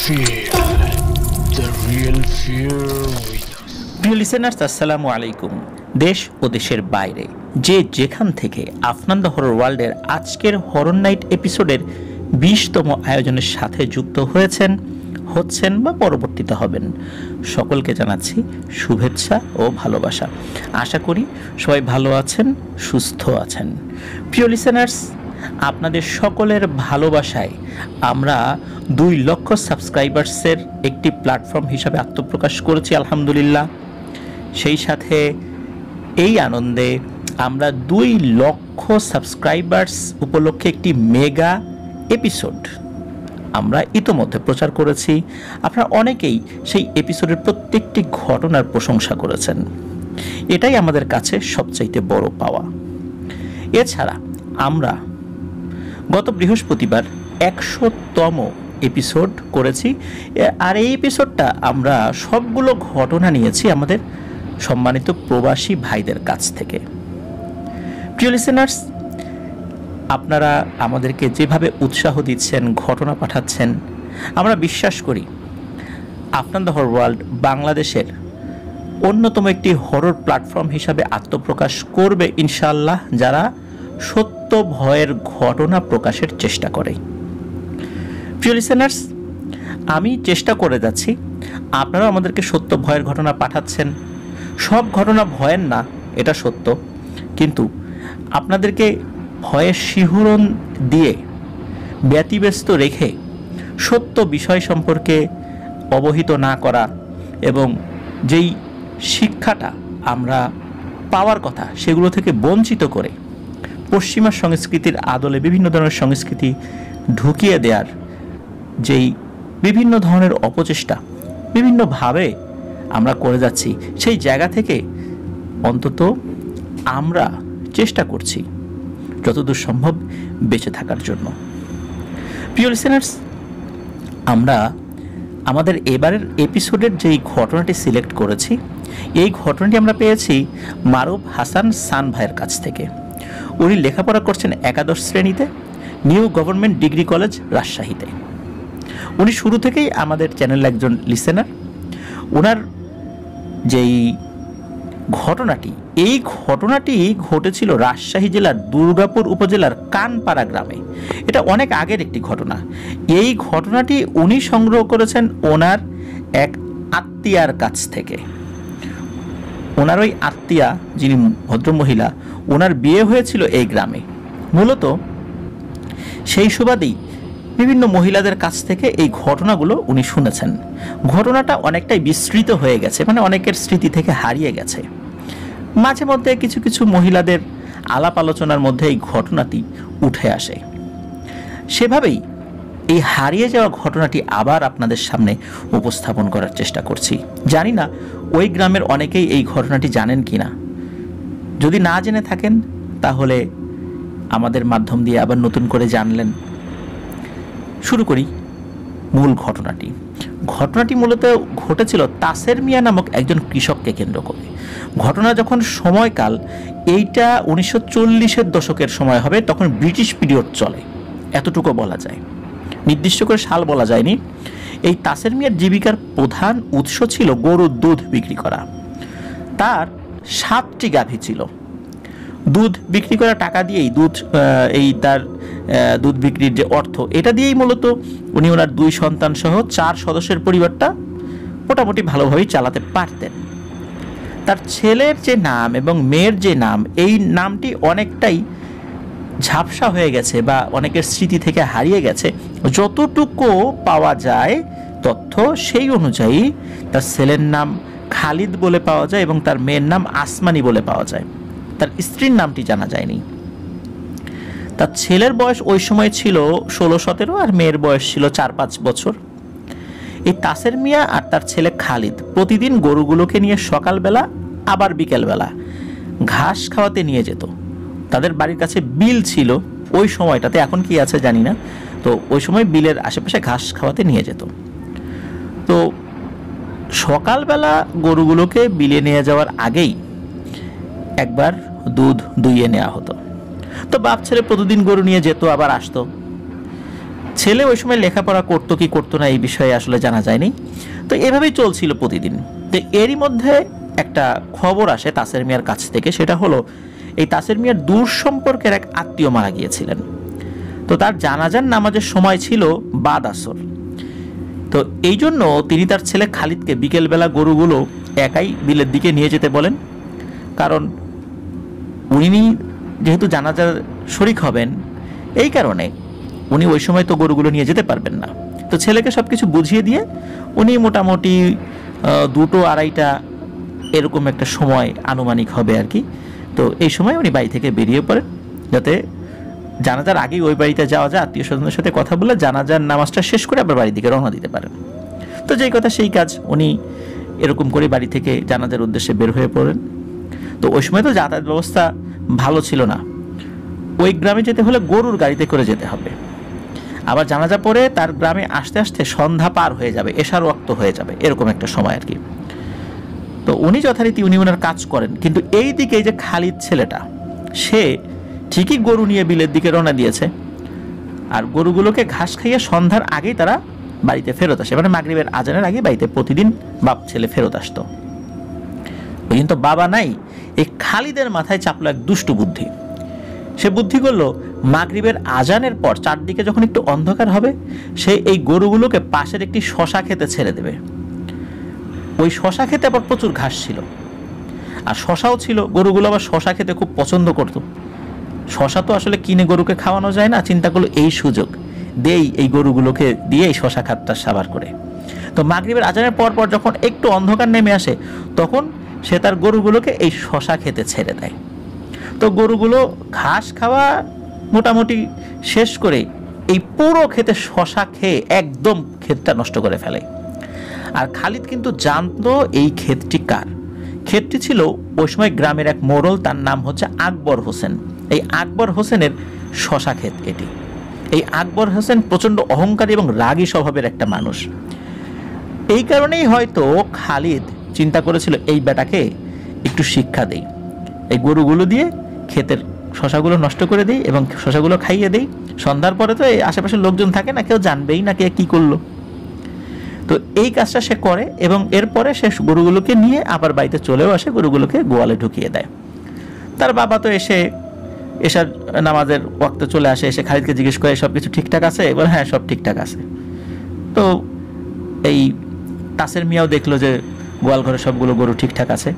Feel the real fear with us. প্রিয় listeners, আসসালামু আলাইকুম। দেশ ও দেশের বাইরে যে যেখান থেকে আফনান দ্য হরর ওয়ার্ল্ডের আজকের হরর নাইট এপিসোডের 20তম আয়োজনের সাথে যুক্ত হচ্ছেন বা পরবর্তীতে হবেন, সকলকে জানাচ্ছি শুভেচ্ছা ও ভালোবাসা। আশা করি সবাই ভালো আছেন, সুস্থ আছেন। প্রিয় লিসেনার্স, আপনাদের সকলের ভালোবাসায় আমরা 2 লক্ষ সাবস্ক্রাইবার্সের একটি প্ল্যাটফর্ম হিসাবে আত্মপ্রকাশ করেছি, আলহামদুলিল্লাহ। সেই সাথে এই আনন্দে আমরা 2 লক্ষ সাবস্ক্রাইবার্স উপলক্ষে একটি মেগা এপিসোড আমরা ইতোমধ্যে প্রচার করেছি। আপনারা অনেকেই সেই এপিসোডের প্রত্যেকটি ঘটনার প্রশংসা করেছেন, এটাই আমাদের কাছে সবচাইতে বড় পাওয়া। এছাড়া আমরা গত বৃহস্পতিবার 100তম এপিসোড করেছি, আর এই এপিসোডটা আমরা সবগুলো ঘটনা নিয়েছি আমাদের সম্মানিত প্রবাসী ভাইদের কাছ থেকে। প্রিয় লিসেনার্স, আপনারা আমাদেরকে যেভাবে উৎসাহ দিচ্ছেন, ঘটনা পাঠাচ্ছেন, আমরা বিশ্বাস করি আফনান দ্য হরর ওয়ার্ল্ড বাংলাদেশের অন্যতম একটি হরর প্ল্যাটফর্ম হিসাবে আত্মপ্রকাশ করবে ইনশাআল্লাহ, যারা সত্য ভয়ের ঘটনা প্রকাশের চেষ্টা করে। প্রিয় লিসেনার্স, আমি চেষ্টা করে যাচ্ছি, আপনারা আমাদেরকে সত্য ভয়ের ঘটনা পাঠাচ্ছেন। সব ঘটনা ভয়ের না, এটা সত্য, কিন্তু আপনাদেরকে ভয়ের শিহরণ দিয়ে ব্যতিব্যস্ত রেখে সত্য বিষয় সম্পর্কে অবহিত না করা এবং যেই শিক্ষাটা আমরা পাওয়ার কথা সেগুলো থেকে বঞ্চিত করে পশ্চিমা সংস্কৃতির আদলে বিভিন্ন ধরনের সংস্কৃতি ঢুকিয়ে দেওয়ার যেই বিভিন্ন ধরনের অপচেষ্টা বিভিন্নভাবে আমরা করে যাচ্ছি, সেই জায়গা থেকে অন্তত আমরা চেষ্টা করছি যতদূর সম্ভব বেঁচে থাকার জন্য। প্রিয় লিসেনার্স, আমরা আমাদের এবারের এপিসোডের যেই ঘটনাটি সিলেক্ট করেছি, এই ঘটনাটি আমরা পেয়েছি মারুফ হাসান সান ভাইয়ের কাছ থেকে। উনি লেখাপড়া করছেন একাদশ শ্রেণীতে, নিউ গভর্নমেন্ট ডিগ্রি কলেজ, রাজশাহীতে। উনি শুরু থেকেই আমাদের চ্যানেলের একজন লিসেনার। ওনার যেই ঘটনাটি, এই ঘটনাটি ঘটেছিল রাজশাহী জেলার দুর্গাপুর উপজেলার কানপাড়া গ্রামে। এটা অনেক আগের একটি ঘটনা। এই ঘটনাটি উনি সংগ্রহ করেছেন ওনার এক আত্মীয়ার কাছ থেকে। ওনার ওই আত্মীয়া, যিনি ভদ্রমহিলা, ওনার বিয়ে হয়েছিল এই গ্রামে। মূলত সেই সুবাদেই বিভিন্ন মহিলাদের কাছ থেকে এই ঘটনাগুলো উনি শুনেছেন। ঘটনাটা অনেকটাই বিস্তৃত হয়ে গেছে, মানে অনেকের স্মৃতি থেকে হারিয়ে গেছে। মাঝে মধ্যে কিছু কিছু মহিলাদের আলাপ আলোচনার মধ্যে এই ঘটনাটি উঠে আসে। সেভাবেই এই হারিয়ে যাওয়া ঘটনাটি আবার আপনাদের সামনে উপস্থাপন করার চেষ্টা করছি। জানি না ওই গ্রামের অনেকেই এই ঘটনাটি জানেন কি না। যদি না জেনে থাকেন তাহলে আমাদের মাধ্যম দিয়ে আবার নতুন করে জানলেন। শুরু করি মূল ঘটনাটি। ঘটনাটি মূলত ঘটেছিল তাসের মিয়া নামক একজন কৃষককে কেন্দ্র করে। ঘটনা যখন সময়কাল, এইটা 1940-এর দশকের সময় হবে, তখন ব্রিটিশ পিরিয়ড চলে, এতটুকু বলা যায়। নির্দিষ্ট করে সাল বলা যায়নি। এই তাসের মিয়ার জীবিকার প্রধান উৎস ছিল গরুর দুধ বিক্রি করা। তার 7টি গাভী ছিল। দুধ বিক্রি করা টাকা দিয়েই তার দুধ বিক্রির যে অর্থ, এটা দিয়েই মূলত উনি ওনার 2 সন্তান সহ 4 সদস্যের পরিবারটা মোটামুটি ভালোভাবেই চালাতে পারতেন। তার ছেলের যে নাম এবং মেয়ের যে নাম, এই নামটি অনেকটাই ঝাপসা হয়ে গেছে বা অনেকের স্মৃতি থেকে হারিয়ে গেছে। যতটুকু পাওয়া যায় তথ্য, সেই অনুযায়ী তার ছেলের নাম খালিদ বলে পাওয়া যায় এবং তার মেয়ের নাম আসমানি বলে পাওয়া যায়। তার স্ত্রীর নামটি জানা যায়নি। তার ছেলের বয়স ওই সময় ছিল 16-17 আর মেয়ের বয়স ছিল 4-5 বছর। এই তাসের মিয়া আর তার ছেলে খালিদ প্রতিদিন গরুগুলোকে নিয়ে সকালবেলা আবার বিকেলবেলা ঘাস খাওয়াতে নিয়ে যেত। তাদের বাড়ির কাছে বিল ছিল ওই সময়টাতে, এখন কি আছে জানি না। তো ওই সময় বিলের আশেপাশে ঘাস খাওয়াতে নিয়ে যেত। তো সকালবেলা গরুগুলোকে বিলে নিয়ে যাওয়ার আগেই একবার দুধ দুইয়ে নেওয়া হতো। তো বাপ ছেলে প্রতিদিন গরু নিয়ে যেত, আবার আসতো। ছেলে ওই সময় লেখাপড়া করতো কি করতো না এই বিষয়ে আসলে জানা যায়নি। তো এভাবেই চলছিল প্রতিদিন। তো এরই মধ্যে একটা খবর আসে তাসের মিয়ার কাছ থেকে, সেটা হলো এই তাসের মিয়ার দূর সম্পর্কের এক আত্মীয় মারা গিয়েছিলেন। তো তার জানাজার নামাজের সময় ছিল বাদ আসর। তো এই জন্য তিনি তার ছেলে খালিদকে বিকেলবেলা গরুগুলো একাই বিলের দিকে নিয়ে যেতে বলেন, কারণ উনি যেহেতু জানাজার শরিক হবেন এই কারণে উনি ওই সময় তো গরুগুলো নিয়ে যেতে পারবেন না। তো ছেলেকে সব কিছু বুঝিয়ে দিয়ে উনি মোটামুটি 2-2:30 এরকম একটা সময় আনুমানিক হবে আর কি। তো এই সময় উনি বাড়ি থেকে বেরিয়ে পড়েন, যাতে জানাজার আগেই ওই বাড়িতে যাওয়া যায়, আত্মীয় স্বজনের সাথে কথা বলে জানাজার নামাজটা শেষ করে আবার বাড়ির দিকে রওনা দিতে পারেন। তো যেই কথা সেই কাজ, উনি এরকম করে বাড়ি থেকে জানাজার উদ্দেশ্যে বের হয়ে পড়েন। তো ওই সময় তো যাতায়াত ব্যবস্থা ভালো ছিল না, ওই গ্রামে যেতে হলে গরুর গাড়িতে করে যেতে হবে। আবার জানাজা পরে তার গ্রামে আসতে আসতে সন্ধ্যা পার হয়ে যাবে, এশার ওয়াক্ত হয়ে যাবে, এরকম একটা সময় আর কি। তো উনি যথারীতি উনি ওনার কাজ করেন, কিন্তু এই দিকে যে খালিদ ছেলেটা, সে ঠিকই গরু নিয়ে বিলের দিকে রওনা দিয়েছে, আর গরুগুলোকে ঘাস খাইয়ে সন্ধ্যার আগেই তারা বাড়িতে ফেরত আসে। মানে মাগরিবের আজানের আগে বাড়িতে প্রতিদিন বাপ ছেলে ফেরত আসতো। ওই কিন্তু বাবা নাই, এই খালিদের মাথায় চাপলো এক দুষ্টু বুদ্ধি। সে বুদ্ধি করলো মাগরিবের আজানের পর চারদিকে যখন একটু অন্ধকার হবে, সে এই গরুগুলোকে পাশের একটি শশা খেতে ছেড়ে দেবে। ওই শশা খেতে আবার প্রচুর ঘাস ছিল, আর শশাও ছিল, গরুগুলো আবার শশা খেতে খুব পছন্দ করত। শশা তো আসলে কিনে গরুকে খাওয়ানো যায় না, চিন্তা করলো এই সুযোগ দেই, এই গরুগুলোকে দিয়ে এই শশা খাতটা সাবার করে। তো মাগরিবের আজানের পর পর যখন একটু অন্ধকার নেমে আসে, তখন সে তার গরুগুলোকে এই শশা খেতে ছেড়ে দেয়। তো গরুগুলো ঘাস খাওয়া মোটামুটি শেষ করে এই পুরো ক্ষেতে শশা খেয়ে একদম ক্ষেতটা নষ্ট করে ফেলে। আর খালিদ কিন্তু জানতো এই ক্ষেতটি কার। ক্ষেতটি ছিল ওই সময় গ্রামের এক মোড়ল, তার নাম হচ্ছে আকবর হোসেন। এই আকবর হোসেনের শশা ক্ষেত এটি। এই আকবর হোসেন প্রচণ্ড অহংকারী এবং রাগী স্বভাবের একটা মানুষ। এই কারণেই হয়তো খালিদ চিন্তা করেছিল এই বেটাকে একটু শিক্ষা দেই, এই গরুগুলো দিয়ে ক্ষেতের শশাগুলো নষ্ট করে দিই এবং শশাগুলো খাইয়ে দিই। সন্ধ্যার পরে তো এই আশেপাশের লোকজন থাকে না, কেউ জানবেই না কে কী করলো। তো এই কাজটা সে করে এবং এরপরে সে গরুগুলোকে নিয়ে আবার বাড়িতে চলেও আসে, গরুগুলোকে গোয়ালে ঢুকিয়ে দেয়। তার বাবা তো এসার নামাজের ওয়াক্তে চলে আসে, এসে খালিদকে জিজ্ঞেস করে সব কিছু ঠিকঠাক আছে? বলে হ্যাঁ, সব ঠিকঠাক আছে। তো এই তাসের মিয়াও দেখলো যে গোয়াল ঘরে সবগুলো গরু ঠিকঠাক আছে।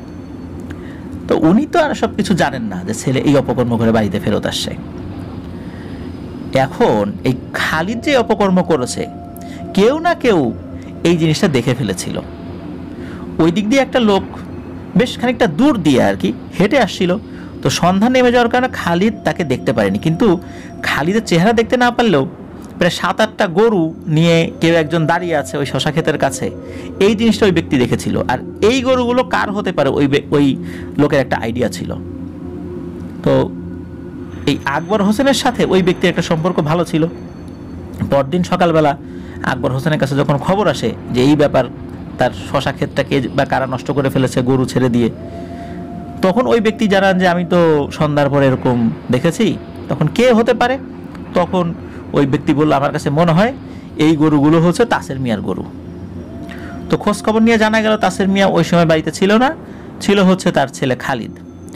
তো উনি তো আর সব কিছু জানেন না যে ছেলে এই অপকর্ম করে বাড়িতে ফেরত আসছে। এখন এই খালিদ যে অপকর্ম করেছে, কেউ না কেউ এই জিনিসটা দেখে ফেলেছিল। ওই দিক দিয়ে একটা লোক বেশ খানিকটা দূর দিয়ে আর কি হেঁটে আসছিল। তো সন্ধ্যা নেমে যাওয়ার কারণে খালিদ তাকে দেখতে পারেনি, কিন্তু খালিদের চেহারা দেখতে না পারলেও প্রায় 7-8টা গরু নিয়ে কেউ একজন দাঁড়িয়ে আছে ওই শশা ক্ষেতের কাছে, এই জিনিসটা ওই ব্যক্তি দেখেছিল। আর এই গরুগুলো কার হতে পারে ওই লোকের একটা আইডিয়া ছিল। তো এই আকবর হোসেনের সাথে ওই ব্যক্তির একটা সম্পর্ক ভালো ছিল। পরদিন সকালবেলা আকবর হোসেনের কাছে যখন খবর আসে যে এই ব্যাপার, তার শশা ক্ষেতটাকে বা কারা নষ্ট করে ফেলেছে গরু ছেড়ে দিয়ে, তখন ওই ব্যক্তি জানান যে আমি তো সন্ধ্যার পরে এরকম দেখেছি। তখন কে হতে পারে? তখন ওই ব্যক্তি বলল আমার কাছে মনে হয় এই গরুগুলো হচ্ছে তাসের মিয়ার গরু। তো খোঁজ খবর নিয়ে জানা গেল তাসের মিয়া ওই সময় বাড়িতে ছিল না, ছিল হচ্ছে তার ছেলে খালিদ।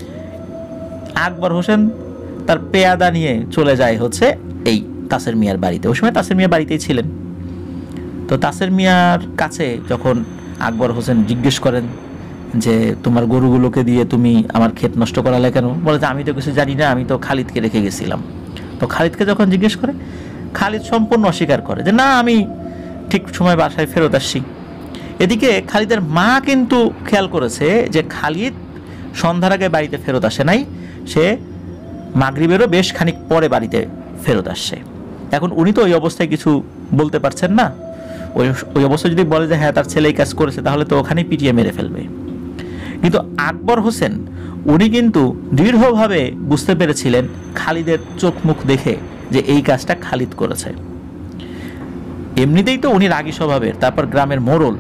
আকবর হোসেন তার পেয়াদা নিয়ে চলে যায় হচ্ছে এই তাসের মিয়ার বাড়িতে। ওই সময় তাসের মিয়া বাড়িতেই ছিলেন। তো তাসের মিয়ার কাছে যখন আকবর হোসেন জিজ্ঞেস করেন যে তোমার গরুগুলোকে দিয়ে তুমি আমার ক্ষেত নষ্ট করালে কেন? বলে যে আমি তো কিছু জানি না, আমি তো খালিদকে রেখে গেছিলাম। তো খালিদকে যখন জিজ্ঞেস করে, খালিদ সম্পূর্ণ অস্বীকার করে যে না, আমি ঠিক সময় বাসায় ফেরত আসছি। এদিকে খালিদের মা কিন্তু খেয়াল করেছে যে খালিদ সন্ধ্যার আগে বাড়িতে ফেরত আসে নাই, সে মাগরিবেরও বেশ খানিক পরে বাড়িতে ফেরত আসছে। এখন উনি তো ওই অবস্থায় কিছু বলতে পারছেন না। ওই অবস্থায় যদি বলে যে হ্যাঁ তার ছেলে এই কাজ করেছে, তাহলে তো ওখানেই পিটিয়ে মেরে ফেলবে। কিন্তু আকবর হোসেন উনি কিন্তু দৃঢ়ভাবে বুঝতে পেরেছিলেন খালিদের চোখ মুখ দেখে যে এই কাজটা খালিদ করেছে। এমনিতেই তো উনি রাগী স্বভাবের, তারপর গ্রামের মোড়ল,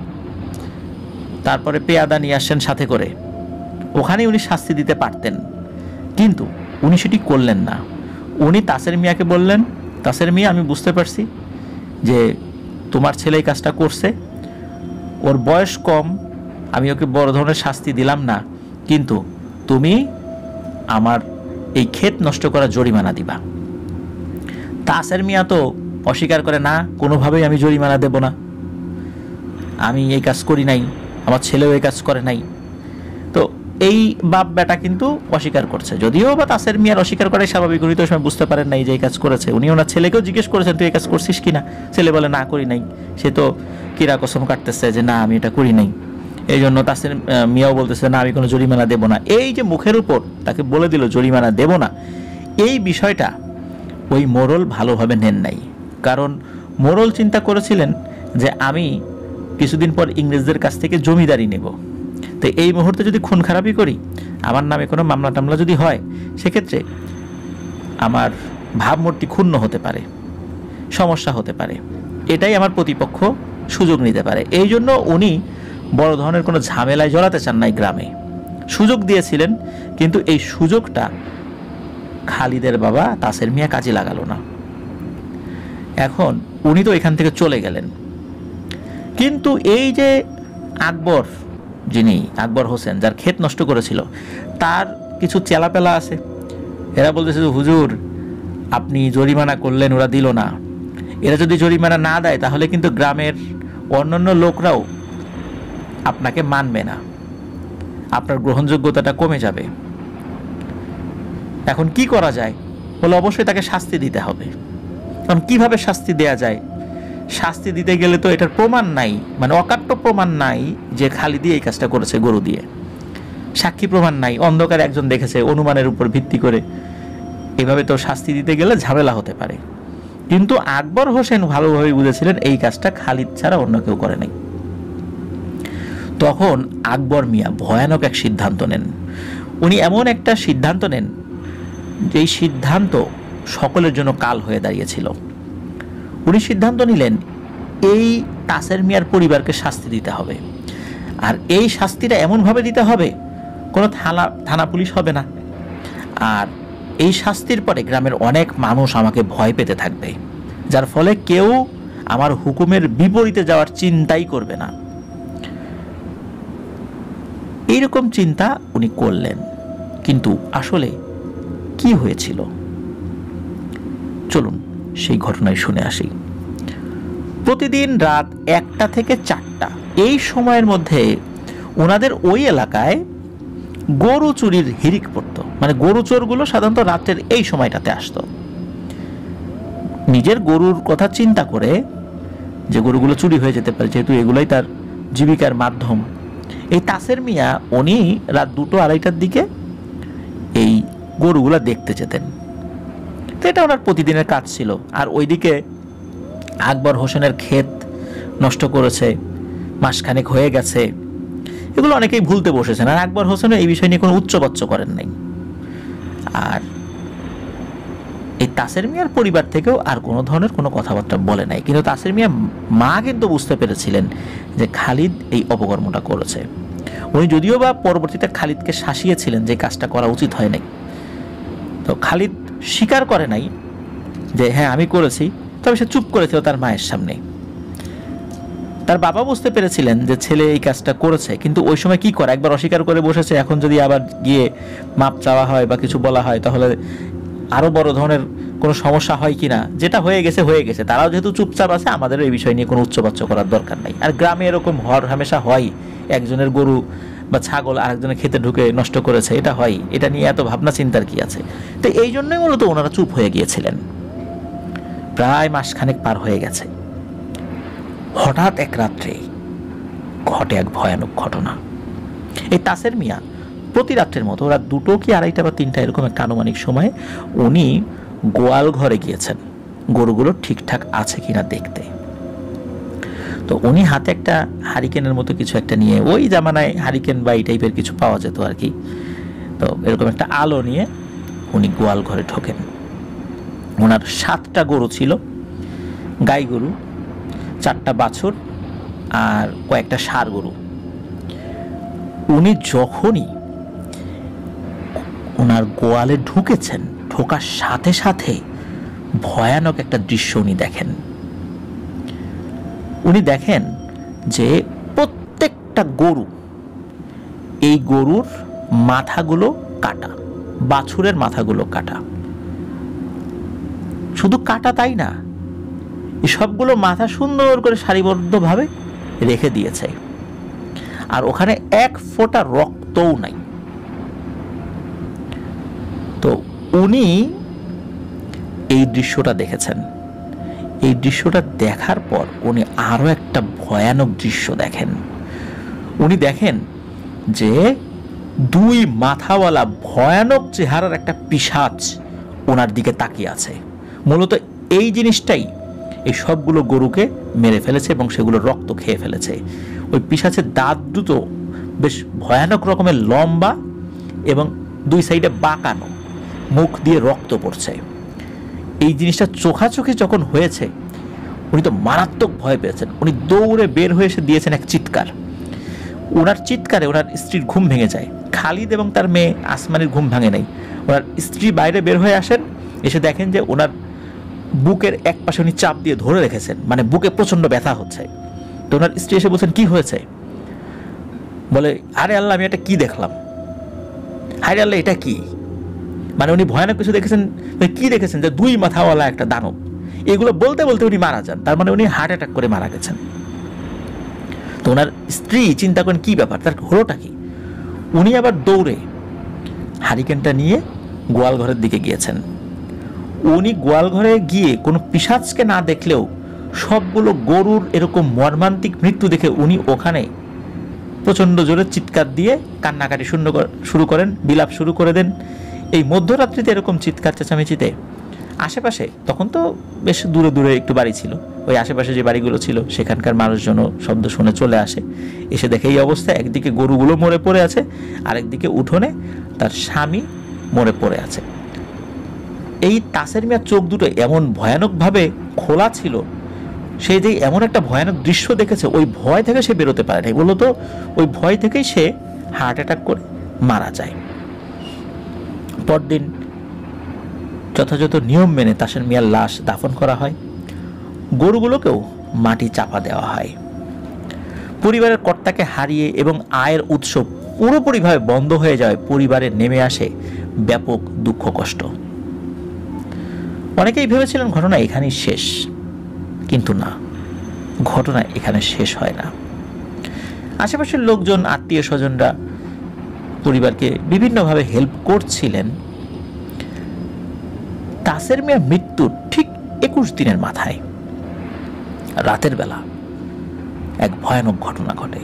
তারপরে পেয়াদা নিয়ে আসছেন সাথে করে, ওখানেই উনি শাস্তি দিতে পারতেন, কিন্তু উনি সেটি করলেন না। উনি তাসের মিয়াকে বললেন তাসের মিয়া, আমি বুঝতে পারছি যে তোমার ছেলে এই কাজটা করছে, ওর বয়স কম, আমি ওকে বড় ধরনের শাস্তি দিলাম না, কিন্তু তুমি আমার এই ক্ষেত নষ্ট করা জরিমানা দিবা। তাসের মিয়া তো অস্বীকার করে, না, কোনোভাবেই আমি জরিমানা দেব না, আমি এই কাজ করি নাই, আমার ছেলেও এই কাজ করে নাই। তো এই বাপ বেটা কিন্তু অস্বীকার করছে, যদিও বা তাসের মিয়ার অস্বীকার করাই স্বাভাবিক, উনি তো সময় বুঝতে পারেন নাই যে এই কাজ করেছে। উনি ওনার ছেলেকেও জিজ্ঞেস করেছেন তুই এই কাজ করছিস কিনা, ছেলে বলে না করি নাই। সে তো কিরা কসম কাটতেছে যে না আমি এটা করি নাই। এই জন্য তাসের মিয়াও বলতেছে না আমি কোনো জরিমানা দেব না। এই যে মুখের উপর তাকে বলে দিল জরিমানা দেব না, এই বিষয়টা ওই মোড়ল ভালোভাবে নেন নাই। কারণ মোড়ল চিন্তা করেছিলেন যে আমি কিছুদিন পর ইংরেজদের কাছ থেকে জমিদারি নেব, তো এই মুহূর্তে যদি খুন খারাপি করি, আমার নামে কোনো মামলা টামলা যদি হয়, সেক্ষেত্রে আমার ভাবমূর্তি ক্ষুণ্ণ হতে পারে, সমস্যা হতে পারে, এটাই আমার প্রতিপক্ষ সুযোগ নিতে পারে। এই জন্য উনি বড় ধরনের কোনো ঝামেলায় জড়াতে চান নাই। গ্রামে সুযোগ দিয়েছিলেন, কিন্তু এই সুযোগটা খালিদের বাবা তাসের মিয়া কাজে লাগালো না। এখন উনি তো এখান থেকে চলে গেলেন, কিন্তু এই যে আকবর, যিনি আকবর হোসেন, যার ক্ষেত নষ্ট করেছিল, তার কিছু চেলাপেলা আছে। এরা বলতেছে যে হুজুর আপনি জরিমানা করলেন, ওরা দিল না, এরা যদি জরিমানা না দেয় তাহলে কিন্তু গ্রামের অন্যান্য লোকরাও আপনাকে মানবে না, আপনার গ্রহণযোগ্যতাটা কমে যাবে। এখন কি করা যায়? বলে অবশ্যই তাকে শাস্তি দিতে হবে। কারণ কিভাবে শাস্তি দেয়া যায়? শাস্তি দিতে গেলে তো এটার প্রমাণ নাই, মানে অকাট্য প্রমাণ নাই যে খালিদ এই কাজটা করেছে গরু দিয়ে, সাক্ষী প্রমাণ নাই, অন্ধকারে একজন দেখেছে, অনুমানের উপর ভিত্তি করে এভাবে তো শাস্তি দিতে গেলে ঝামেলা হতে পারে। কিন্তু আকবর হোসেন ভালোভাবে বুঝেছিলেন এই কাজটা খালিদ ছাড়া অন্য কেউ করে নাই। তখন আকবর মিয়া ভয়ানক এক সিদ্ধান্ত নেন। উনি এমন একটা সিদ্ধান্ত নেন যেই সিদ্ধান্ত সকলের জন্য কাল হয়ে দাঁড়িয়েছিল। উনি সিদ্ধান্ত নিলেন এই তাসের মিয়ার পরিবারকে শাস্তি দিতে হবে, আর এই শাস্তিটা এমনভাবে দিতে হবে কোনো থানা পুলিশ হবে না, আর এই শাস্তির পরে গ্রামের অনেক মানুষ আমাকে ভয় পেতে থাকবে, যার ফলে কেউ আমার হুকুমের বিপরীতে যাওয়ার চিন্তাই করবে না। এইরকম চিন্তা উনি করলেন, কিন্তু আসলে কি হয়েছিল চলুন সেই ঘটনায় শুনে আসি। প্রতিদিন রাত 1টা থেকে 4টা এই সময়ের মধ্যে ওনাদের ওই এলাকায় গরু চুরির হিড়িক পড়তো। মানে গরু চোরগুলো সাধারণত রাতের এই সময়টাতে আসতো, নিজের গরুর কথা চিন্তা করে যে গরুগুলো চুরি হয়ে যেতে পারে, যেহেতু এগুলোই তার জীবিকার মাধ্যম। এই তাসের মিয়া উনি রাত 2-2:30টার দিকে এই গরুগুলো দেখতে যেতেন, তো এটা ওনার প্রতিদিনের কাজ ছিল। আর ওইদিকে আকবর হোসেনের ক্ষেত নষ্ট করেছে, মাসখানেক হয়ে গেছে, এগুলো অনেকেই ভুলতে বসেছেন। আর আকবর হোসেনও এই বিষয় নিয়ে কোনো উচ্চবাচ্য করেন নাই। আর এই তাসের মিয়ার পরিবার থেকেও আর কোনো ধরনের কোনো কথাবার্তা বলে নাই। কিন্তু তাসের মিয়া মা কিন্তু বুঝতে পেরেছিলেন যে খালিদ এই অপকর্মটা করেছে। উনি যদিও বা পরবর্তীতে খালিদকে শাসিয়েছিলেন যে কাজটা করা উচিত হয় নাই, তো খালিদ স্বীকার করে নাই যে হ্যাঁ আমি করেছি, তবে সে চুপ করেছিল তার মায়ের সামনে। তার বাবা বুঝতে পেরেছিলেন যে ছেলে এই কাজটা করেছে, কিন্তু ওই সময় কি করে, একবার অস্বীকার করে বসেছে, এখন যদি আবার গিয়ে মাপ চাওয়া হয় বা কিছু বলা হয় তাহলে আরো বড় ধরনের কোনো সমস্যা হয় কিনা। যেটা হয়ে গেছে হয়ে গেছে, তারাও যেহেতু চুপচাপ আছে, আমাদের এই বিষয় নিয়ে কোনো উচ্চবাচ্য করার দরকার নাই। আর গ্রামে এরকম হামেশা হয়, একজনের গরু বা ছাগল আরেকজনের খেতে ঢুকে নষ্ট করেছে, এটা হয়, এটা নিয়ে এত ভাবনা চিন্তার কি আছে। তো এই জন্যই মূলত ওনারা চুপ হয়ে গিয়েছিলেন। প্রায় মাসখানেক পার হয়ে গেছে, হঠাৎ এক রাত্রে ঘটে এক ভয়ানক ঘটনা। এই তাসের মিয়া প্রতি রাত্রের মতো রাত 2টো কি 2:30 বা 3টা এরকম একটা আনুমানিক সময় উনি গোয়াল ঘরে গিয়েছেন গরুগুলো ঠিকঠাক আছে কিনা দেখতে। তো উনি হাতে একটা হারিকেনের মতো কিছু একটা নিয়ে, ওই জামানায় হারিকেন বা এই টাইপের কিছু পাওয়া যেত আর কি, তো এরকম একটা আলো নিয়ে উনি গোয়াল ঘরে ঢোকেন। ওনার 7টা গরু ছিল, গাই গরু, 4টা বাছুর আর কয়েকটা ষাঁড় গরু। উনি যখনই ওনার গোয়ালে ঢুকেছেন, ঢোকার সাথে সাথে ভয়ানক একটা দৃশ্য উনি দেখেন। উনি দেখেন যে প্রত্যেকটা গরু, এই গরুর মাথাগুলো কাটা, বাছুরের মাথাগুলো কাটা। শুধু কাটা তাই না, সবগুলো মাথা সুন্দর করে সারিবদ্ধভাবে রেখে দিয়েছে, আর ওখানে এক ফোঁটা রক্তও নাই। তো উনি এই দৃশ্যটা দেখেছেন। এই দৃশ্যটা দেখার পর উনি আরো একটা ভয়ানক দৃশ্য দেখেন। উনি দেখেন যে দুই মাথাওয়ালা ভয়ানক চেহারার একটা পিশাচ ওনার দিকে তাকিয়ে আছে। মূলত এই জিনিসটাই এই সবগুলো গরুকে মেরে ফেলেছে এবং সেগুলো রক্ত খেয়ে ফেলেছে। ওই পিশাচের দাঁত দুটো বেশ ভয়ানক রকমের লম্বা এবং দুই সাইডে বাঁকানো, মুখ দিয়ে রক্ত পড়ছে। এই জিনিসটা চোখাচোখি যখন হয়েছে উনি তো মারাত্মক ভয় পেয়েছেন। উনি দৌড়ে বের হয়ে এসে দিয়েছেন এক চিৎকার। ওনার চিৎকারে ওনার স্ত্রীর ঘুম ভেঙে যায়। খালিদ এবং তার মেয়ে আসমানির ঘুম ভাঙে নাই। ওনার স্ত্রী বাইরে বের হয়ে আসেন, এসে দেখেন যে ওনার বুকের এক পাশে উনি চাপ দিয়ে ধরে রেখেছেন, মানে বুকে প্রচন্ড ব্যথা হচ্ছে। তো ওনার স্ত্রী এসে বলছেন কি হয়েছে? বলে আরে আল্লাহ, আমি এটা কি দেখলাম, হায় আল্লাহ এটা কি? মানে উনি ভয়ানক কিছু দেখেছেন। কি দেখেছেন? যে দুই মাথাওয়ালা একটা দানব। এগুলো বলতে বলতে উনি মারা যান। তার মানে উনি হার্ট অ্যাটাক করে মারা গেছেন। তো ওনার স্ত্রী চিন্তা করেন কি ব্যাপার, তার হলোটা কি? উনি আবার দৌড়ে হারিকেনটা নিয়ে গোয়াল ঘরের দিকে গিয়েছেন। উনি গোয়াল ঘরে গিয়ে কোনো পিশাচকে না দেখলেও সবগুলো গরুর এরকম মর্মান্তিক মৃত্যু দেখে উনি ওখানে প্রচণ্ড জোরে চিৎকার দিয়ে কান্নাকাটি শুরু করেন, বিলাপ শুরু করে দেন। এই মধ্যরাত্রিতে এরকম চিৎকার চেঁচামেচিতে আশেপাশে, তখন তো বেশ দূরে দূরে একটু বাড়ি ছিল, ওই আশেপাশে যে বাড়িগুলো ছিল সেখানকার মানুষজনও শব্দ শুনে চলে আসে। এসে দেখে এই অবস্থা, একদিকে গরুগুলো মরে পড়ে আছে, আরেকদিকে উঠোনে তার স্বামী মরে পড়ে আছে। এই তাসের মিয়ার চোখ দুটো এমন ভয়ানকভাবে খোলা ছিল, সে যে এমন একটা ভয়ানক দৃশ্য দেখেছে, ওই ভয় থেকে সে বেরোতে পারে নাই। বলতো ওই ভয় থেকেই সে হার্ট অ্যাটাক করে মারা যায়। পরদিন যথাযথ নিয়ম মেনে তাসের মিয়ার লাশ দাফন করা হয়। গরুগুলোকেও মাটি চাপা দেওয়া হয়। পরিবারের কর্তাকে হারিয়ে এবং আয়ের উৎস পুরোপুরিভাবে বন্ধ হয়ে যাওয়ায় পরিবারে নেমে আসে ব্যাপক দুঃখ কষ্ট। অনেকেই ভেবেছিলেন ঘটনা এখানেই শেষ, কিন্তু না, ঘটনা এখানে শেষ হয় না। আশেপাশের লোকজন, আত্মীয় স্বজনরা পরিবারকে বিভিন্নভাবে হেল্প করছিলেন। তাসের মিয়ার মৃত্যুর ঠিক 21 দিনের মাথায় রাতের বেলা এক ভয়ানক ঘটনা ঘটে।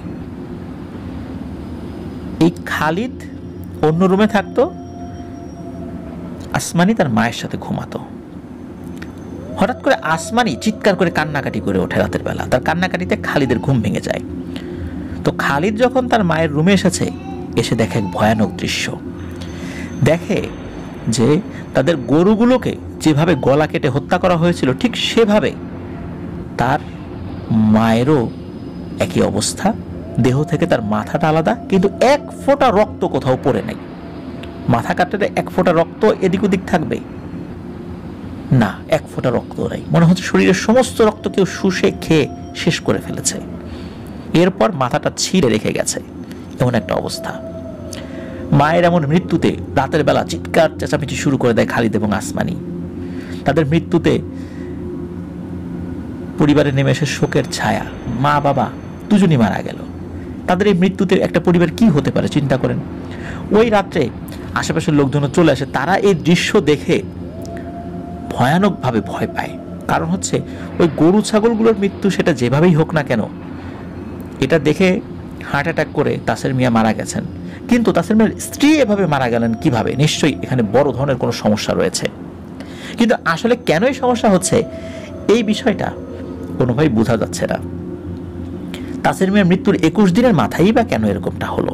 এই খালিদ অন্য রুমে থাকতো, আসমানি তার মায়ের সাথে ঘুমাতো। হঠাৎ করে আসমানি চিৎকার করে কান্নাকাটি করে ওঠে রাতের বেলা। তার কান্নাকাটিতে খালিদের ঘুম ভেঙে যায়। তো খালিদ যখন তার মায়ের রুমে এসেছে, এসে দেখে এক ভয়ানক দৃশ্য। দেখে যে তাদের গরুগুলোকে যেভাবে গলা কেটে হত্যা করা হয়েছিল, ঠিক সেভাবে তার মায়েরও একই অবস্থা। দেহ থেকে তার মাথাটা আলাদা, কিন্তু এক ফোঁটা রক্ত কোথাও পড়ে নাই। মাথা কাটলে এক ফোঁটা রক্ত এদিক ওদিক থাকবে না, এক ফোঁটা রক্ত নাই। মনে হচ্ছে শরীরের সমস্ত রক্ত কেউ শুষে খেয়ে শেষ করে ফেলেছে। এরপর মাথাটা ছিঁড়ে রেখে গেছে, এমন একটা অবস্থা। মায়ের এমন মৃত্যুতে রাতের বেলা চিৎকার চেঁচামেচি শুরু করে দেয় খালিদ এবং আসমানি। তাদের মৃত্যুতে পরিবারে নেমে এসে শোকের ছায়া। মা বাবা দুজনই মারা গেল। তাদের এই মৃত্যুতে একটা পরিবার কি হতে পারে চিন্তা করেন। ওই রাত্রে আশেপাশের লোকজন চলে আসে। তারা এই দৃশ্য দেখে ভয়ানকভাবে ভয় পায়। কারণ হচ্ছে ওই গরু ছাগলগুলোর মৃত্যু সেটা যেভাবেই হোক না কেন, এটা দেখে হার্ট অ্যাটাক করে তাসের মিয়া মারা গেছেন। কিন্তু তাসের মিয়ার স্ত্রী এভাবে মারা গেলেন কিভাবে? নিশ্চয়ই এখানে বড় ধরনের কোনো সমস্যা রয়েছে। কিন্তু আসলে কেনই সমস্যা হচ্ছে এই বিষয়টা কোনোভাবেই বোঝা যাচ্ছে না। তাসের মিয়ার মৃত্যুর 21 দিনের মাথায় বা কেন এরকমটা হলো?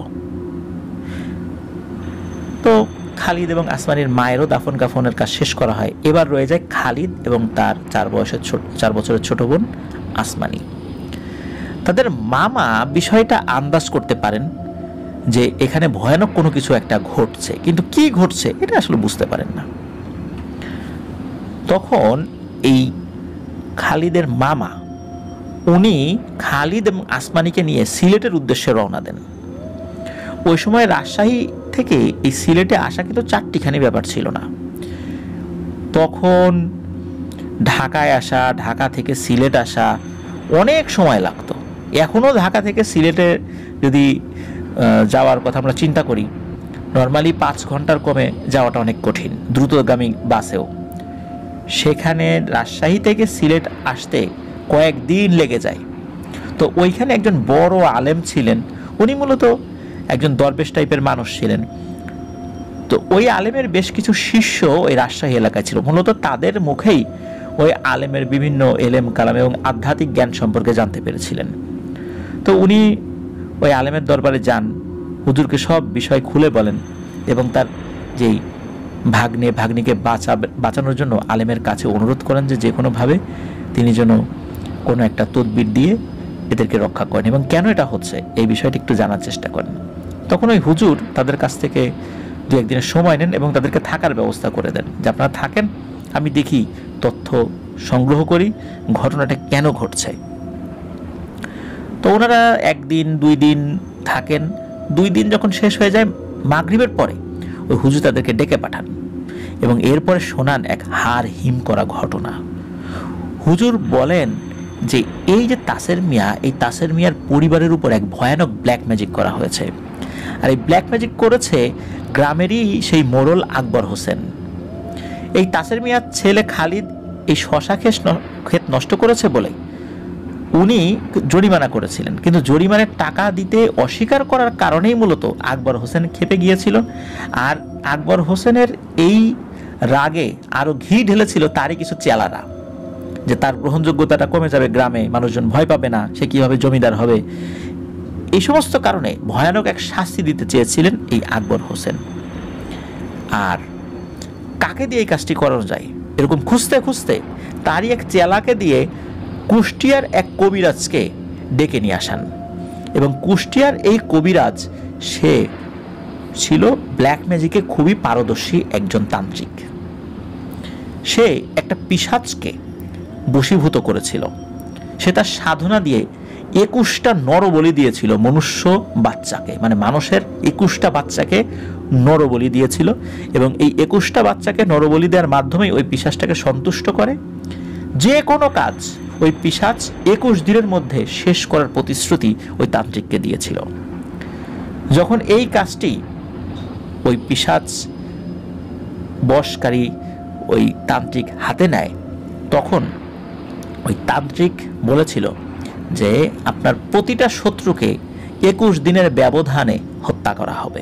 তো খালিদ এবং আসমানির মায়েরও দাফন কাফনের কাজ শেষ করা হয়। এবার রয়ে যায় খালিদ এবং তার 4 বছরের ছোট বোন আসমানি। তাদের মামা বিষয়টা আন্দাজ করতে পারেন যে এখানে ভয়ানক কোনো কিছু একটা ঘটছে, কিন্তু কি ঘটছে এটা আসলে বুঝতে পারেন না। তো তখন এই খালিদের মামা উনি খালিদ এবং আসমানিকে নিয়ে সিলেটের উদ্দেশ্যে রওনা দেন। ওই সময় রাজশাহী থেকে এই সিলেটে আসা কিন্তু চারটিখানি ব্যাপার ছিল না। তখন ঢাকায় আসা, ঢাকা থেকে সিলেট আসা অনেক সময় লাগতো। এখনও ঢাকা থেকে সিলেটে যদি যাওয়ার কথা আমরা চিন্তা করি, নর্মালি 5 ঘন্টার কমে যাওয়াটা অনেক কঠিন, দ্রুতগামী বাসেও। সেখানে রাজশাহী থেকে সিলেট আসতে কয়েকদিন লেগে যায়। তো ওইখানে একজন বড় আলেম ছিলেন, উনি মূলত একজন দরবেশ টাইপের মানুষ ছিলেন। তো ওই আলেমের বেশ কিছু শিষ্য ওই রাজশাহী এলাকায় ছিল, মূলত তাদের মুখেই ওই আলেমের বিভিন্ন এলেম কালাম এবং আধ্যাত্মিক জ্ঞান সম্পর্কে জানতে পেরেছিলেন। তো উনি ওই আলেমের দরবারে যান, হুজুরকে সব বিষয় খুলে বলেন এবং তার যেই ভাগ্নিকে বাঁচানোর জন্য আলেমের কাছে অনুরোধ করেন যে কোনোভাবে তিনি যেন কোনো একটা তদবির দিয়ে এদেরকে রক্ষা করেন এবং কেন এটা হচ্ছে এই বিষয়টি একটু জানার চেষ্টা করেন। তখন ওই হুজুর তাদের কাছ থেকে 2-1 দিনের সময় নেন এবং তাদেরকে থাকার ব্যবস্থা করে দেন, যে আপনারা থাকেন, আমি দেখি তথ্য সংগ্রহ করি ঘটনাটা কেন ঘটছে। তো ওনারা 1 দিন 2 দিন থাকেন। 2 দিন যখন শেষ হয়ে যায়, মাগরিবের পরে ওই হুজুর তাদেরকে ডেকে পাঠান এবং এরপরে শোনান এক হাড় হিম করা ঘটনা। হুজুর বলেন যে এই যে তাসের মিয়া, এই তাসের মিয়ার পরিবারের উপর এক ভয়ানক ব্ল্যাক ম্যাজিক করা হয়েছে। আর এই ব্ল্যাক ম্যাজিক করেছে গ্রামেরই সেই মোড়ল আকবর হোসেন। এই তাসের মিয়ার ছেলে খালিদ এই শশা ক্ষেত নষ্ট করেছে বলে উনি জরিমানা করেছিলেন, কিন্তু জরিমানের টাকা দিতে অস্বীকার করার কারণেই মূলত আকবর হোসেন ক্ষেপে গিয়েছিল। আর আকবর হোসেনের এই রাগে আরও ঘি ঢেলেছিল তারই কিছু চেলারা, যে তার গ্রহণযোগ্যতাটা কমে যাবে, গ্রামে মানুষজন ভয় পাবে না, সে কীভাবে জমিদার হবে। এই সমস্ত কারণে ভয়ানক এক শাস্তি দিতে চেয়েছিলেন এই আকবর হোসেন। আর কাকে দিয়ে এই কাজটি করানো যায় এরকম খুঁজতে খুঁজতে তারই এক চেলাকে দিয়ে কুষ্টিয়ার এক কবিরাজকে ডেকে নিয়ে আসান। এবং কুষ্টিয়ার এই কবিরাজ সে ছিল ব্ল্যাক ম্যাজিকে খুবই পারদর্শী একজন তান্ত্রিক। সে একটা পিশাচকে বশীভূত করেছিল। সে তার সাধনা দিয়ে 21টা নরবলি দিয়েছিল মনুষ্য বাচ্চাকে, মানে মানুষের 21টা বাচ্চাকে নরবলি দিয়েছিল এবং এই 21টা বাচ্চাকে নরবলি দেওয়ার মাধ্যমেই ওই পিশাচটাকে সন্তুষ্ট করে। যে কোনো কাজ ওই পিশাচ 21 দিনের মধ্যে শেষ করার প্রতিশ্রুতি ওই তান্ত্রিককে দিয়েছিল। যখন এই কাজটি ওই পিশাচ বশকারী ওই তান্ত্রিক হাতে নেয়, তখন ওই তান্ত্রিক বলেছিল যে আপনার প্রতিটা শত্রুকে 21 দিনের ব্যবধানে হত্যা করা হবে।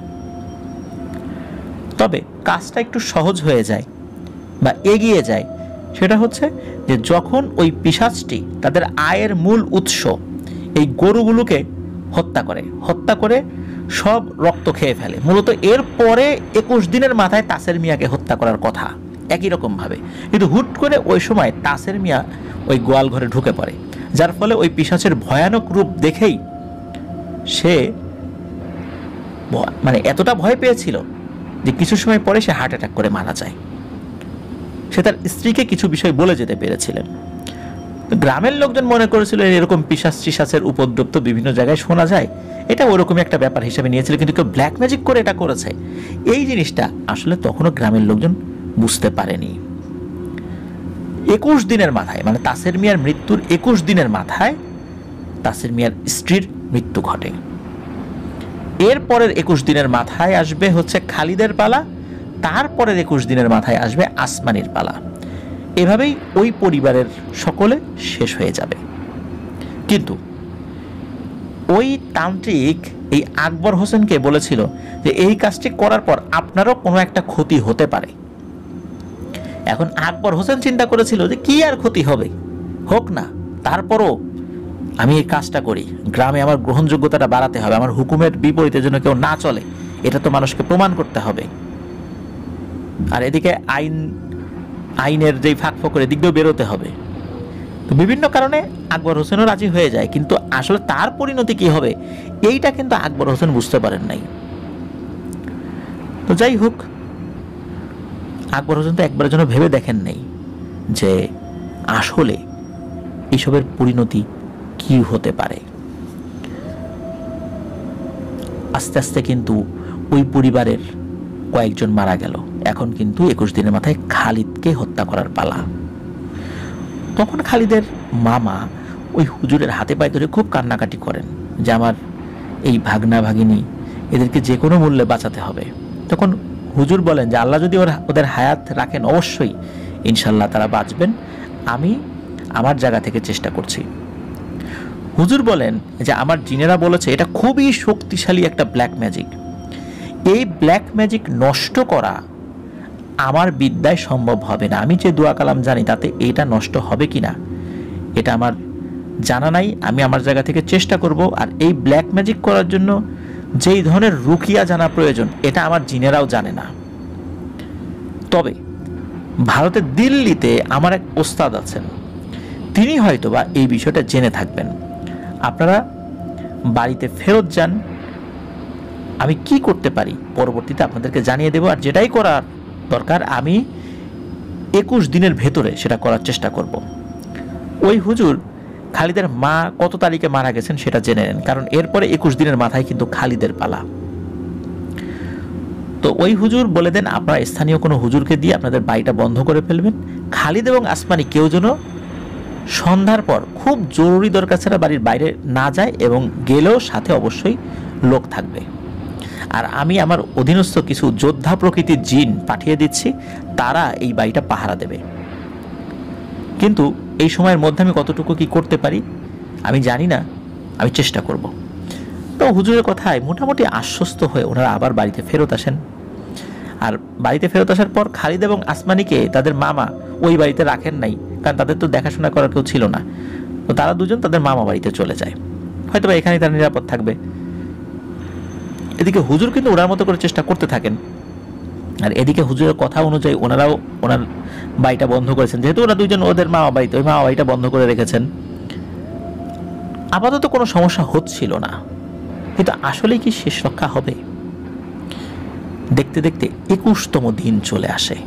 তবে কাজটা একটু সহজ হয়ে যায় বা এগিয়ে যায়, সেটা হচ্ছে যে যখন ওই পিশাচটি তাদের আয়ের মূল উৎস এই গরুগুলোকে হত্যা করে সব রক্ত খেয়ে ফেলে। মূলত এর পরে 21 দিনের মাথায় তাসের মিয়াকে হত্যা করার কথা একই রকমভাবে, কিন্তু হুট করে ওই সময় তাসের মিয়া ওই গোয়াল ঘরে ঢুকে পড়ে, যার ফলে ওই পিশাচের ভয়ানক রূপ দেখেই সে মানে এতটা ভয় পেয়েছিল যে কিছু সময় পরে সে হার্ট অ্যাটাক করে মারা যায়। সে তার স্ত্রীকে কিছু বিষয় বলে যেতে পেরেছিলেন। গ্রামের লোকজন মনে করেছিল এরকম পিশাচের উপদ্রব তো বিভিন্ন জায়গায় শোনা যায়, এটা ওরকমই একটা ব্যাপার হিসেবে নিয়েছিল, কিন্তু কেউ ব্ল্যাক ম্যাজিক করে এটা করেছে এই জিনিসটা আসলে তখনও গ্রামের লোকজন বুঝতে পারেনি। 21 দিনের মাথায়, মানে তাসের মিয়ার মৃত্যুর 21 দিনের মাথায় তাসের মিয়ার স্ত্রীর মৃত্যু ঘটে। এরপরের 21 দিনের মাথায় আসবে হচ্ছে খালিদের পালা, তারপরের 21 দিনের মাথায় আসবে আসমানির পালা। এভাবেই ওই পরিবারের সকলে শেষ হয়ে যাবে। কিন্তু ওই তান্ত্রিক এই আকবর হোসেনকে বলেছিল যে এই কাজটি করার পর আপনারও কোনো একটা ক্ষতি হতে পারে। এখন আকবর হোসেন চিন্তা করেছিল যে কি আর ক্ষতি হবে, হোক না, তারপরও আমি এই কাজটা করি, গ্রামে আমার গ্রহণযোগ্যতাটা বাড়াতে হবে, আমার হুকুমের বিপরীতে যেন কেউ না চলে, এটা তো মানুষকে প্রমাণ করতে হবে। আর এদিকে আইনের যেই ফাঁক ফোকরের দিক দিয়েও বেরোতে হবে। তো বিভিন্ন কারণে আকবর হোসেনও রাজি হয়ে যায়, কিন্তু আসলে তার পরিণতি কি হবে এইটা কিন্তু আকবর হোসেন বুঝতে পারেন নাই। তো যাই হোক, আকবর হোসেন তো একবারের জন্য ভেবে দেখেন নাই যে আসলে এসবের পরিণতি কি হতে পারে। আস্তে আস্তে কিন্তু ওই পরিবারের কয়েকজন মারা গেল। এখন কিন্তু 21 দিনের মাথায় খালিদকে হত্যা করার পালা। তখন খালিদের মামা ওই হুজুরের হাতে পায়ে ধরে খুব কান্নাকাটি করেন যে আমার এই ভাগনা ভাগিনী, এদেরকে যে কোনো মূল্যে বাঁচাতে হবে। তখন হুজুর বলেন যে আল্লাহ যদি ওদের হায়াত রাখেন অবশ্যই ইনশাল্লাহ তারা বাঁচবেন, আমি আমার জায়গা থেকে চেষ্টা করছি। হুজুর বলেন যে আমার জিনেরা বলেছে এটা খুবই শক্তিশালী একটা ব্ল্যাক ম্যাজিক, এই ব্ল্যাক ম্যাজিক নষ্ট করা আমার বিদ্যায় সম্ভব হবে না। আমি যে দোয়া কালাম জানি তাতে এটা নষ্ট হবে কিনা এটা আমার জানা নাই, আমি আমার জায়গা থেকে চেষ্টা করব। আর এই ব্ল্যাক ম্যাজিক করার জন্য যেই ধরনের রুকিয়া জানা প্রয়োজন এটা আমার জিনেরাও জানে না। তবে ভারতের দিল্লিতে আমার এক ওস্তাদ আছেন, তিনি হয়তোবা এই বিষয়টা জেনে থাকবেন। আপনারা বাড়িতে ফেরত যান, আমি কি করতে পারি পরবর্তীতে আপনাদেরকে জানিয়ে দেব। আর যেটাই করার দরকার আমি 21 দিনের ভেতরে সেটা করার চেষ্টা করব। ওই হুজুর খালিদের মা কত তারিখে মারা গেছেন সেটা জেনে নেন, কারণ এরপরে 21 দিনের মাথায় কিন্তু খালিদের পালা। তো ওই হুজুর বলে দেন আপনারা স্থানীয় কোনো হুজুরকে দিয়ে আপনাদের বাড়িটা বন্ধ করে ফেলবেন। খালিদ এবং আসমানি কেউ যেন সন্ধ্যার পর খুব জরুরি দরকার ছাড়া বাড়ির বাইরে না যায়, এবং গেলেও সাথে অবশ্যই লোক থাকবে। আর আমি আমার অধীনস্থ কিছু যোদ্ধা প্রকৃতির জিন পাঠিয়ে দিচ্ছি, তারা এই বাড়িটা পাহারা দেবে। কিন্তু এই সময়ের মধ্যে আমি কতটুকু কি করতে পারি আমি জানি না, আমি চেষ্টা করব। তো হুজুরের কথায় মোটামুটি আশ্বস্ত হয়ে ওনারা আবার বাড়িতে ফেরত আসেন। আর বাড়িতে ফেরত আসার পর খালিদ এবং আসমানিকে তাদের মামা ওই বাড়িতে রাখেন নাই, কারণ তাদের তো দেখাশোনা করার কেউ ছিল না। তো তারা দুজন তাদের মামা বাড়িতে চলে যায়, হয়তো বা এখানেই তারা নিরাপদ থাকবে। এদিকে হুজুর কিন্তু ওনার মতো করে চেষ্টা করতে থাকেন, আর এদিকে হুজুরের কথা অনুযায়ী ওনারাও ওনার বাড়িটা বন্ধ করেছেন, যেহেতু ওরা দুজন ওদের মামা বাড়িতে, ওই মামা বাড়িটা বন্ধ করে রেখেছেন। আপাতত কোনো সমস্যা হচ্ছিল না, কিন্তু আসলে কি শেষ রক্ষা হবে? দেখতে দেখতে 21তম দিন চলে আসে।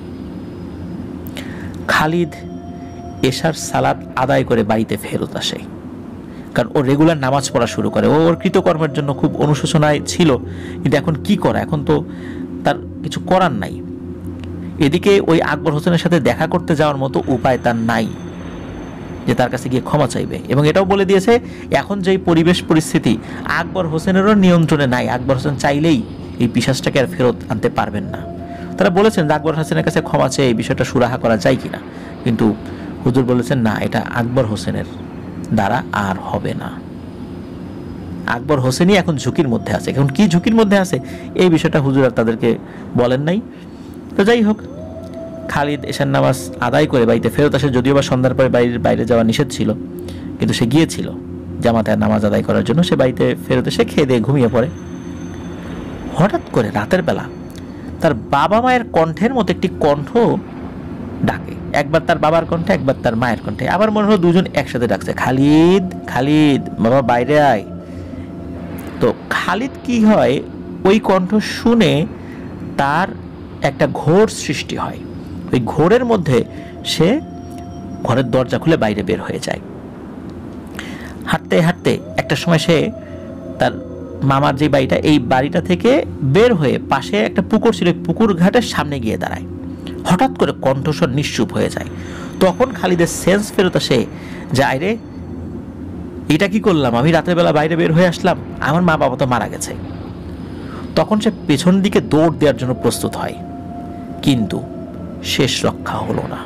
খালিদ এশার সালাত আদায় করে বাড়িতে ফেরত আসে, কারণ ও রেগুলার নামাজ পড়া শুরু করে। ওর কৃতকর্মের জন্য খুব অনুশোচনায় ছিল, কিন্তু এখন কি করা, এখন তো তার কিছু করার নাই। এদিকে ওই আকবর হোসেনের সাথে দেখা করতে যাওয়ার মতো উপায় তার নাই যে তার কাছে গিয়ে ক্ষমা চাইবে, এবং এটাও বলে দিয়েছে এখন যেই পরিবেশ পরিস্থিতি আকবর হোসেনেরও নিয়ন্ত্রণে নাই, আকবর হোসেন চাইলেই এই পিশাচটাকে আর ফেরত আনতে পারবেন না। তারা বলেছেন যে আকবর হোসেনের কাছে ক্ষমা চেয়ে এই বিষয়টা সুরাহা করা যায় কিনা, কিন্তু হুজুর বলেছেন না, এটা আকবর হোসেনের দ্বারা আর হবে না। আকবর হোসেনই এখন ঝুঁকির মধ্যে আছে। এখন কি ঝুঁকির মধ্যে আছে এই বিষয়টা হুজুর আর তাদেরকে বলেন নাই। তো যাই হোক, খালিদ এশার নামাজ আদায় করে বাড়িতে ফেরত আসে, যদিও বা সন্ধ্যার পরে বাড়ির বাইরে যাওয়া নিষেধ ছিল, কিন্তু সে গিয়েছিল জামাতে নামাজ আদায় করার জন্য। সে বাড়িতে ফেরত এসে খেয়ে দিয়ে ঘুমিয়ে পড়ে। হঠাৎ করে রাতের বেলা তার বাবা মায়ের কণ্ঠের মতো একটি কণ্ঠ ডাকে, একবার তার বাবার কণ্ঠে, একবার তার মায়ের কণ্ঠে। আবার মনে হলো দুজন একসাথে ডাকছে, খালিদ খালিদ বাবা বাইরে আয়। তো খালিদ কি হয়, ওই কণ্ঠ শুনে তার একটা ঘোর সৃষ্টি হয়। ওই ঘোরের মধ্যে সে ঘরের দরজা খুলে বাইরে বের হয়ে যায়। হাঁটতে হাঁটতে একটা সময় সে তার মামার যে বাড়িটা, এই বাড়িটা থেকে বের হয়ে পাশে একটা পুকুর ছিল, পুকুর ঘাটের সামনে গিয়ে দাঁড়ায়। হঠাৎ করে কণ্ঠস্বর নিশ্চুপ হয়ে যায়। তখন খালিদের সেন্স ফেরত আসে যে আইরে এটা কি করলাম, আমি রাতের বেলা বাইরে বের হয়ে আসলাম, আমার মা বাবা তো মারা গেছে। তখন সে পেছন দিকে দৌড় দেওয়ার জন্য প্রস্তুত হয়, কিন্তু শেষ রক্ষা হলো না।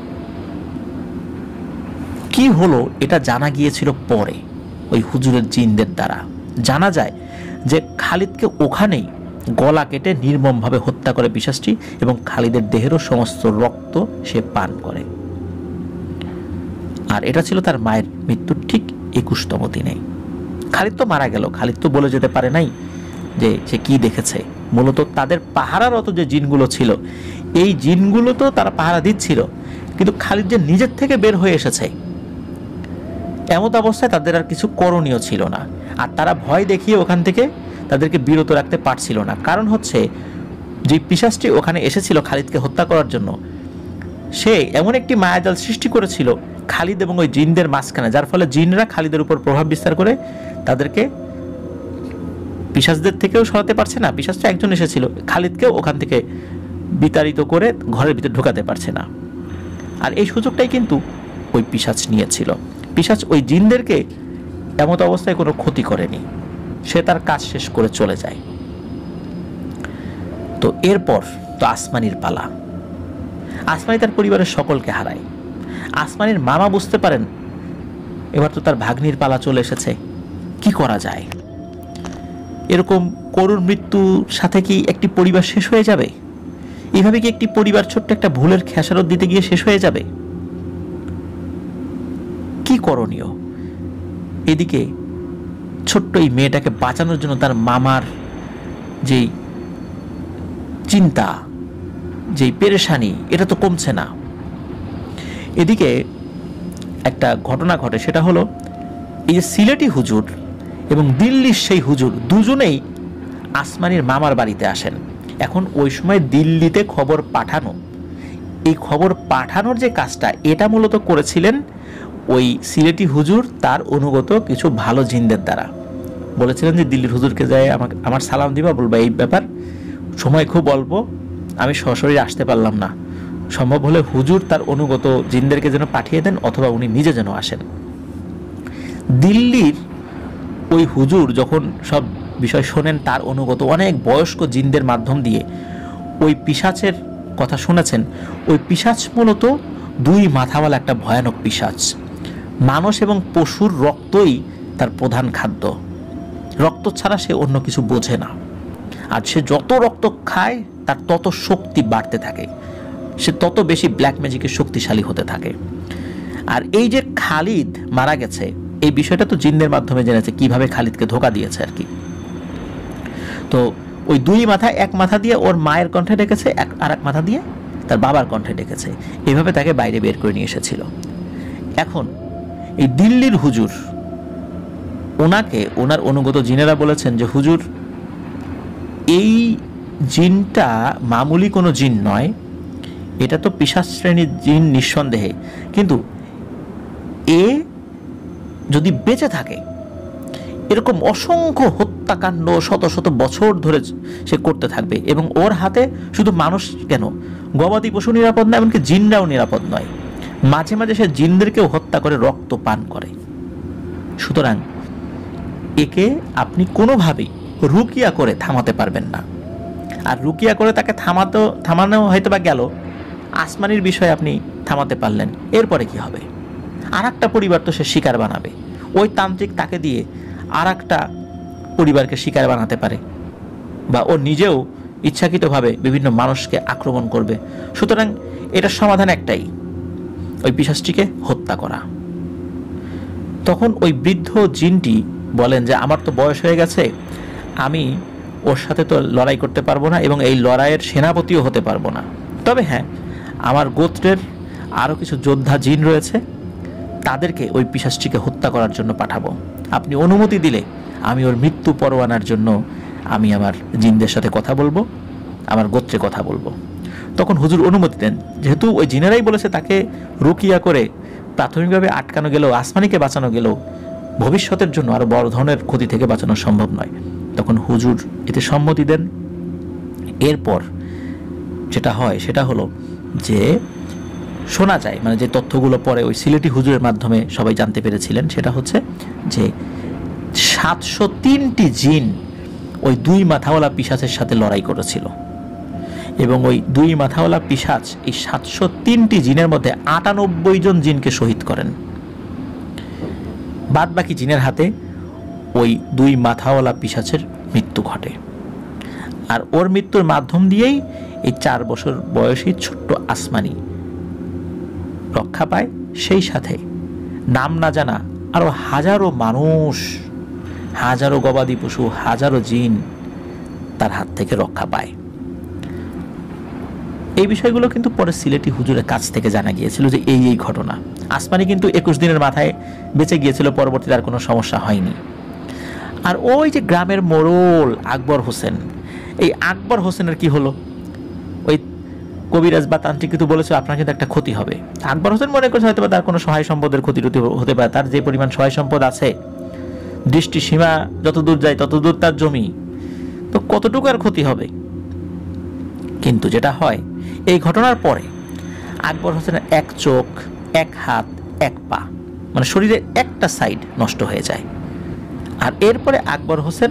কি হলো এটা জানা গিয়েছিল পরে ওই হুজুরের জিনদের দ্বারা। জানা যায় যে খালিদকে ওখানেই গলা কেটে নির্মমভাবে হত্যা করে পিশাচটি, এবং খালিদের দেহেরও সমস্ত রক্ত সে পান করে। আর এটা ছিল তার মায়ের মৃত্যুর ঠিক 21তম দিনে। খালিদ তো মারা গেল, খালিদ তো বলে যেতে পারে নাই যে সে কি দেখেছে। মূলত তাদের পাহারারত যে জিনগুলো ছিল, এই জিনগুলো তো তারা পাহারা দিচ্ছিল, কিন্তু খালিদ যে নিজের থেকে বের হয়ে এসেছে, এমত অবস্থায় তাদের আর কিছু করণীয় ছিল না। আর তারা ভয় দেখিয়ে ওখান থেকে তাদেরকে বিরত রাখতে পারছিল না। কারণ হচ্ছে যে পিশাচটি ওখানে এসেছিল খালিদকে হত্যা করার জন্য, সে এমন একটি মায়াজাল সৃষ্টি করেছিল খালিদ এবং ওই জিনদের মাঝখানে, যার ফলে জিনরা খালিদের উপর প্রভাব বিস্তার করে তাদেরকে পিশাচদের থেকেও সরাতে পারছে না। পিশাচ তো একজন এসেছিল, খালিদকেও ওখান থেকে বিতাড়িত করে ঘরের ভিতরে ঢোকাতে পারছে না। আর এই সুযোগটাই কিন্তু ওই পিশাচ নিয়েছিল। পিশাচ ওই জিনদেরকে এমত অবস্থায় কোনো ক্ষতি করেনি, সে তার কাজ শেষ করে চলে যায়। তো এরপর তো আসমানির পালা। আসমানি তার পরিবারের সকলকে হারায়। আসমানির মামা বুঝতে পারেন এবার তো তার ভাগ্নির পালা চলে এসেছে, কি করা যায়? এরকম করুণ মৃত্যুর সাথে কি একটি পরিবার শেষ হয়ে যাবে? এইভাবে কি একটি পরিবার ছোট্ট একটা ভুলের খেসারত দিতে গিয়ে শেষ হয়ে যাবে? কি করণীয়? এদিকে ছোট্ট এই মেয়েটাকে বাঁচানোর জন্য তার মামার যেই চিন্তা, যেই পেরেশানি, এটা তো কমছে না। এদিকে একটা ঘটনা ঘটে, সেটা হলো এই যে সিলেটি হুজুর এবং দিল্লির সেই হুজুর দুজনেই আসমানির মামার বাড়িতে আসেন। এখন ওই সময় দিল্লিতে খবর পাঠানো, এই খবর পাঠানোর যে কাজটা, এটা মূলত করেছিলেন ওই সিলেটি হুজুর তার অনুগত কিছু ভালো জিনদের দ্বারা। বলেছিলেন যে দিল্লির হুজুরকে যায় আমার সালাম দিবা, বলবা এই ব্যাপার, সময় খুব অল্প, আমি সরাসরি আসতে পারলাম না, সম্ভব হলে হুজুর তার অনুগত জিনদেরকে যেন পাঠিয়ে দেন অথবা উনি নিজে যেন আসেন। দিল্লির ওই হুজুর যখন সব বিষয় শোনেন, তার অনুগত অনেক বয়স্ক জিনদের মাধ্যম দিয়ে ওই পিশাচের কথা শুনেছেন। ওই পিশাচ মূলত দুই মাথাওয়ালা একটা ভয়ানক পিশাচ। মানুষ এবং পশুর রক্তই তার প্রধান খাদ্য, রক্ত ছাড়া সে অন্য কিছু বোঝে না। আর সে যত রক্ত খায় তার তত শক্তি বাড়তে থাকে, সে তত বেশি ব্ল্যাক ম্যাজিকের শক্তিশালী হতে থাকে। আর এই যে খালিদ মারা গেছে, এই বিষয়টা তো জিনদের মাধ্যমে জেনেছে কিভাবে খালিদকে ধোকা দিয়েছে আর কি। তো ওই দুই মাথা, এক মাথা দিয়ে ওর মায়ের কণ্ঠে ডেকেছে, আর এক মাথা দিয়ে তার বাবার কণ্ঠে ডেকেছে, এভাবে তাকে বাইরে বের করে নিয়ে এসেছিল। এখন এই দিল্লির হুজুর, ওনাকে ওনার অনুগত জিনেরা বলেছেন যে হুজুর, এই জিনটা মামুলি কোনো জিন নয়, এটা তো পিশাচ শ্রেণীর জিন নিঃসন্দেহে, কিন্তু এ যদি বেঁচে থাকে এরকম অসংখ্য হত্যাকাণ্ড শত শত বছর ধরে সে করতে থাকবে, এবং ওর হাতে শুধু মানুষ কেন, গবাদি পশু নিরাপদ নয়, এমনকি জিনরাও নিরাপদ নয়। মাঝে মাঝে সে জিনদেরকেও হত্যা করে রক্ত পান করে। সুতরাং একে আপনি কোনোভাবেই রুকিয়া করে থামাতে পারবেন না। আর রুকিয়া করে তাকে থামানো হয়তো বা গেল, আসমানির বিষয়ে আপনি থামাতে পারলেন, এরপরে কি হবে? আর একটা পরিবার তো সে শিকার বানাবে, ওই তান্ত্রিক তাকে দিয়ে আর একটা পরিবারকে শিকার বানাতে পারে, বা ও নিজেও ইচ্ছাকৃতভাবে বিভিন্ন মানুষকে আক্রমণ করবে। সুতরাং এটার সমাধান একটাই, ওই পিশাচটিকে হত্যা করা। তখন ওই বৃদ্ধ জিনটি বলেন যে আমার তো বয়স হয়ে গেছে, আমি ওর সাথে তো লড়াই করতে পারবো না, এবং এই লড়াইয়ের সেনাপতিও হতে পারবো না। তবে হ্যাঁ, আমার গোত্রের আরও কিছু যোদ্ধা জিন রয়েছে, তাদেরকে ওই পিশাচটিকে হত্যা করার জন্য পাঠাবো। আপনি অনুমতি দিলে আমি ওর মৃত্যু পরোয়ানার জন্য আমি আমার জিনদের সাথে কথা বলবো, আমার গোত্রে কথা বলবো। তখন হুজুর অনুমতি দেন, যেহেতু ওই জিনেরাই বলেছে তাকে রুকিয়া করে প্রাথমিকভাবে আটকানো গেলেও, আসমানিকে বাঁচানো গেলেও ভবিষ্যতের জন্য আরও বড় ধরনের ক্ষতি থেকে বাঁচানো সম্ভব নয়। তখন হুজুর এতে সম্মতি দেন। এরপর যেটা হয় সেটা হলো যে শোনা যায়, মানে যে তথ্যগুলো পরে ওই সিলেটি হুজুরের মাধ্যমে সবাই জানতে পেরেছিলেন, সেটা হচ্ছে যে 703টি জিন ওই দুই মাথাওয়ালা পিশাচের সাথে লড়াই করেছিল, এবং ওই দুই মাথাওয়ালা পিশাচ এই 703টি জিনের মধ্যে 98 জন জিনকে শহীদ করেন। বাদ বাকি জিনের হাতে ওই দুই মাথাওয়ালা পিশাচের মৃত্যু ঘটে। আর ওর মৃত্যুর মাধ্যম দিয়েই এই 4 বছর বয়সী ছোট্ট আসমানি রক্ষা পায়। সেই সাথে নাম না জানা আরো হাজারো মানুষ, হাজারো গবাদি পশু, হাজারো জিন তার হাত থেকে রক্ষা পায়। এই বিষয়গুলো কিন্তু পরে সিলেটি হুজুরের কাছ থেকে জানা গিয়েছিল যে এই এই ঘটনা। আসমানি কিন্তু 21 দিনের মাথায় বেঁচে গিয়েছিল, পরবর্তীতে আর কোনো সমস্যা হয়নি। আর ওই যে গ্রামের মোড়ল আকবর হোসেন, এই আকবর হোসেনের কি হলো? ওই কবিরাজ বা তান্ত্রিক কিন্তু বলেছে আপনার কিন্তু একটা ক্ষতি হবে। আকবর হোসেন মনে করছে হয়তো তার কোনো সহায় সম্পদের ক্ষতি হতে পারে, তার যে পরিমাণ সহায় সম্পদ আছে, দৃষ্টি সীমা যতদূর যায় ততদূর তার জমি, তো কতটুকু আর ক্ষতি হবে। কিন্তু যেটা হয়, এই ঘটনার পরে আকবর হোসেনের এক চোখ, এক হাত, এক পা, মানে শরীরের একটা সাইড নষ্ট হয়ে যায়। আর এরপরে আকবর হোসেন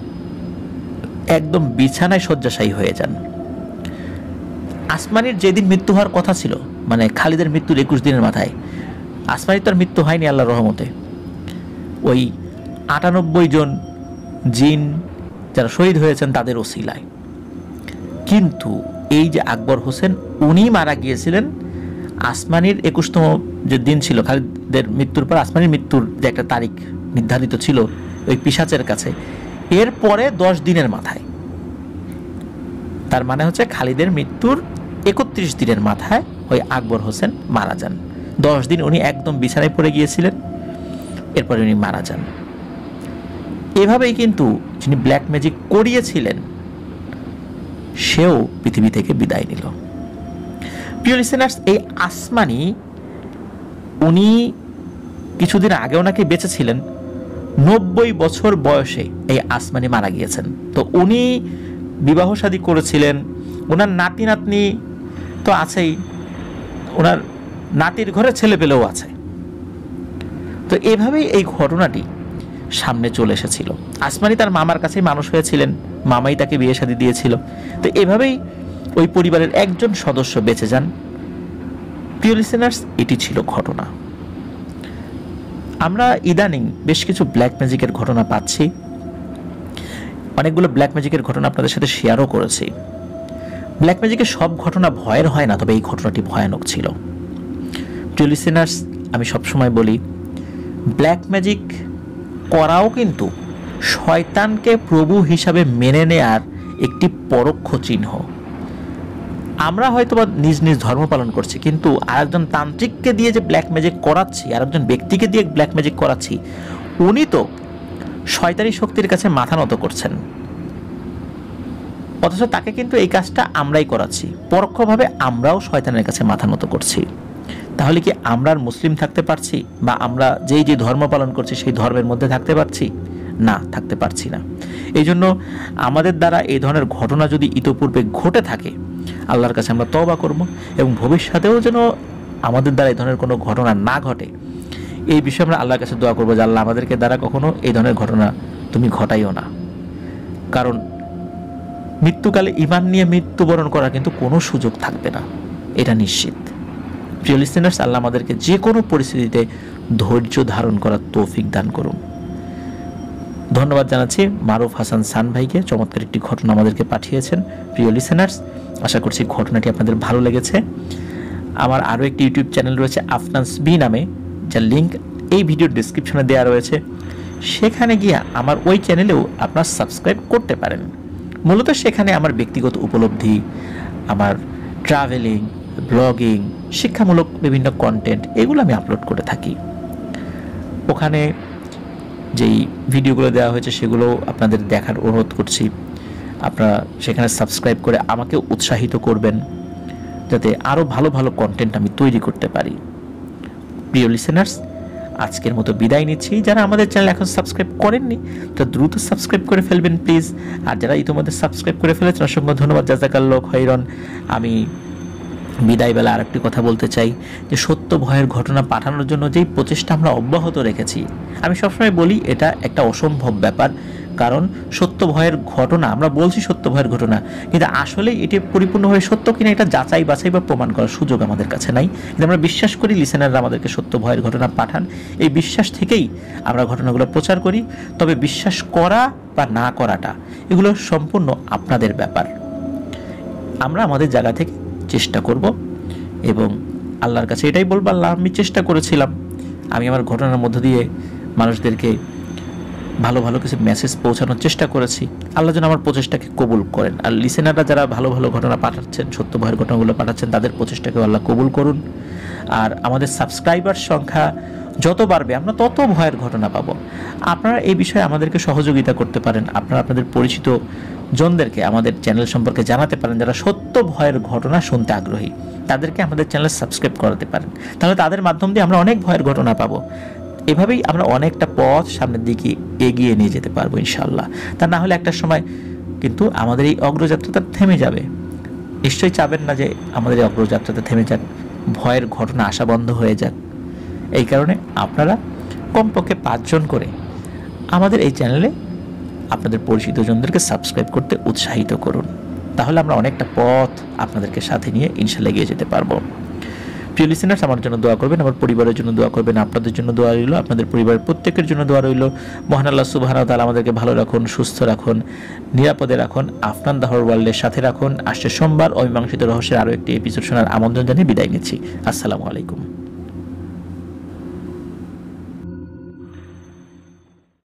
একদম বিছানায় শয্যাশায়ী হয়ে যান। আসমানির যেদিন মৃত্যু হওয়ার কথা ছিল, মানে খালিদের মৃত্যুর 21 দিনের মাথায়, আসমানির তার মৃত্যু হয়নি আল্লাহর রহমতে। ওই 98 জন জিন যারা শহীদ হয়েছেন তাদের ওসিলায়। কিন্তু এই যে আকবর হোসেন, উনি মারা গিয়েছিলেন আসমানির 21তম যে দিন ছিল খালিদের মৃত্যুর পর, আসমানির মৃত্যুর যে একটা তারিখ নির্ধারিত ছিল ওই পিশাচের কাছে, এরপরে 10 দিনের মাথায়। তার মানে হচ্ছে খালিদের মৃত্যুর 31 দিনের মাথায় ওই আকবর হোসেন মারা যান। 10 দিন উনি একদম বিছানায় পড়ে গিয়েছিলেন, এরপরে উনি মারা যান। এভাবেই কিন্তু যিনি ব্ল্যাক ম্যাজিক করিয়েছিলেন সেও পৃথিবী থেকে বিদায় নিল। প্রিয় লিসেনার্স, এই আসমানি উনি কিছুদিন আগেও নাকি বেঁচে ছিলেন। 90 বছর বয়সে এই আসমানি মারা গিয়েছেন। তো উনি বিবাহ শাদী করেছিলেন, ওনার নাতি নাতনি তো আছেই, ওনার নাতির ঘরে ছেলে পেলেও আছে। তো এভাবেই এই ঘটনাটি সামনে চলে এসেছিল। আসমানি তার মামার কাছেই মানুষ হয়েছিলেন, মামাই তাকে বিয়ে শাদী দিয়েছিল। তো এভাবেই ওই পরিবারের একজন সদস্য বেঁচে যান। প্রিয় লিসেনার্স, এটি ছিল ঘটনা। আমরা ইদানিং বেশ কিছু ব্ল্যাক ম্যাজিকের ঘটনা পাচ্ছি, অনেকগুলো ব্ল্যাক ম্যাজিকের ঘটনা আপনাদের সাথে শেয়ারও করেছি। ব্ল্যাক ম্যাজিকের সব ঘটনা ভয়ের হয় না, তবে এই ঘটনাটি ভয়ানক ছিল। প্রিয় লিসেনার্স, আমি সবসময় বলি, ব্ল্যাক ম্যাজিক করাও কিন্তু শয়তানকে প্রভু হিসাবে মেনে নেয়ার একটি পরোক্ষ চিহ্ন। আমরা হয়তো বা নিজ নিজ ধর্ম পালন করছি, কিন্তু আরেকজন তান্ত্রিককে দিয়ে যে ব্ল্যাক ম্যাজিক করাচ্ছি, আরেকজন ব্যক্তিকে দিয়ে ব্ল্যাক ম্যাজিক করাচ্ছি, উনি তো শয়তানি শক্তির কাছে মাথা নত করছেন, অথচ তাকে কিন্তু এই কাজটা আমরাই করাচ্ছি। পরোক্ষভাবে আমরাও শয়তানের কাছে মাথা নত করছি। তাহলে কি আমরা আর মুসলিম থাকতে পারছি, বা আমরা যেই যে ধর্ম পালন করছি সেই ধর্মের মধ্যে থাকতে পারছি? না, থাকতে পারছি না। এই জন্য আমাদের দ্বারা এই ধরনের ঘটনা যদি ইতোপূর্বে ঘটে থাকে, আল্লাহর কাছে আমরা তওবা করব, এবং ভবিষ্যতেও যেন আমাদের দ্বারা এই ধরনের কোনো ঘটনা না ঘটে, এই বিষয়ে আমরা আল্লাহর কাছে দোয়া করবো যে আল্লাহ আমাদেরকে দ্বারা কখনো এই ধরনের ঘটনা তুমি ঘটাইও না। কারণ মৃত্যুকালে ঈমান নিয়ে মৃত্যুবরণ করার কিন্তু কোনো সুযোগ থাকবে না, এটা নিশ্চিত। প্রিয় লিসেনার্স, আল্লাহ আমাদেরকে যে কোনো পরিস্থিতিতে ধৈর্য ধারণ করার তৌফিক দান করুন। ধন্যবাদ জানাচ্ছি মারুফ হাসান সান ভাইকে, চমৎকার একটি ঘটনা আমাদেরকে পাঠিয়েছেন। প্রিয় লিসেনার্স, আশা করছি ঘটনাটি আপনাদের ভালো লেগেছে। আমার আরও একটি ইউটিউব চ্যানেল রয়েছে আফনান্স বি নামে, যার লিঙ্ক এই ভিডিওর ডিসক্রিপশনে দেওয়া রয়েছে। সেখানে গিয়ে আমার ওই চ্যানেলেও আপনারা সাবস্ক্রাইব করতে পারেন। মূলত সেখানে আমার ব্যক্তিগত উপলব্ধি, আমার ট্রাভেলিং, ব্লগিং, শিক্ষামূলক বিভিন্ন কন্টেন্ট, এগুলো আমি আপলোড করে থাকি। ওখানে যেই ভিডিওগুলো দেওয়া হয়েছে সেগুলো আপনাদের দেখার অনুরোধ করছি। আপনারা সেখানে সাবস্ক্রাইব করে আমাকে উৎসাহিত করবেন, যাতে আরও ভালো ভালো কন্টেন্ট আমি তৈরি করতে পারি। প্রিয় লিসেনার্স, আজকের মতো বিদায় নিচ্ছি। যারা আমাদের চ্যানেল এখন সাবস্ক্রাইব করেননি তারা দ্রুত সাবস্ক্রাইব করে ফেলবেন প্লিজ। আর যারা ইতিমধ্যে সাবস্ক্রাইব করে ফেলেছেন, অসংখ্য ধন্যবাদ, জাযাকাল্লাহু খাইরান। আমি বিদায় বেলা আরেকটি কথা বলতে চাই যে সত্য ভয়ের ঘটনা পাঠানোর জন্য যেই প্রচেষ্টা আমরা অব্যাহত রেখেছি, আমি সবসময় বলি এটা একটা অসম্ভব ব্যাপার। কারণ সত্য ভয়ের ঘটনা, আমরা বলছি সত্য ভয়ের ঘটনা, কিন্তু আসলে এটি পরিপূর্ণভাবে সত্য কিনা এটা যাচাই বাছাই বা প্রমাণ করার সুযোগ আমাদের কাছে নাই। কিন্তু আমরা বিশ্বাস করি লিসেনাররা আমাদেরকে সত্য ভয়ের ঘটনা পাঠান, এই বিশ্বাস থেকেই আমরা ঘটনাগুলো প্রচার করি। তবে বিশ্বাস করা বা না করাটা এগুলো সম্পূর্ণ আপনাদের ব্যাপার। আমরা আমাদের জায়গা থেকে চেষ্টা করব, এবং আল্লাহর কাছে এটাই বলবো, আল্লাহ আমি চেষ্টা করেছিলাম, আমি আমার ঘটনার মধ্য দিয়ে মানুষদেরকে ভালো ভালো কিছু মেসেজ পৌঁছানোর চেষ্টা করেছি। আল্লাহ যেন আমার প্রচেষ্টাকে কবুল করেন। আর লিসেনাররা যারা ভালো ভালো ঘটনা পাঠাচ্ছেন, সত্য ভয়ের ঘটনাগুলো পাঠাচ্ছেন, তাদের প্রচেষ্টাকে আল্লাহ কবুল করুন। আর আমাদের সাবস্ক্রাইবার সংখ্যা যত বাড়বে আমরা তত ভয়ের ঘটনা পাবো। আপনারা এই বিষয়ে আমাদেরকে সহযোগিতা করতে পারেন। আপনারা আপনাদের পরিচিত জনদেরকে আমাদের চ্যানেল সম্পর্কে জানাতে পারেন, যারা সত্য ভয়ের ঘটনা শুনতে আগ্রহী। তাদেরকে আমাদের চ্যানেল সাবস্ক্রাইব করাতে পারেন, তাহলে তাদের মাধ্যম দিয়ে আমরা অনেক ভয়ের ঘটনা পাবো। এভাবেই আমরা অনেকটা পথ সামনের দিকে এগিয়ে নিয়ে যেতে পারবো ইনশাআল্লাহ। তা না হলে একটা সময় কিন্তু আমাদের এই অগ্রযাত্রাটা থেমে যাবে। নিশ্চয়ই চাবেন না যে আমাদের এই অগ্রযাত্রাটা থেমে যাক, ভয়ের ঘটনা আসা বন্ধ হয়ে যাক। এই কারণে আপনারা কমপক্ষে 5 জন করে আমাদের এই চ্যানেলে আপনাদের পরিচিত জনদেরকে সাবস্ক্রাইব করতে উৎসাহিত করুন, তাহলে আমরা অনেকটা পথ আপনাদেরকে সাথে নিয়ে ইনশাআল্লাহ এগিয়ে যেতে পারবো। প্রিয় লিসেনার্স, আমার জন্য দোয়া করবেন, আমার পরিবারের জন্য দোয়া করবেন, আপনাদের জন্য দোয়া রইল, আপনাদের পরিবারের প্রত্যেকের জন্য দোয়া রইল। মহান আল্লাহ সুবহানাহু ওয়া তাআলা আমাদেরকে ভালো রাখুন, সুস্থ রাখুন, নিরাপদে রাখুন, আফনান দা হরর ওয়ার্ল্ডের সাথে রাখুন। আসছে সোমবার অমীমাংসিত রহস্যের আরও একটি এপিসোড শোনার আমন্ত্রণ জানিয়ে বিদায় নিচ্ছি। আসসালামু আলাইকুম।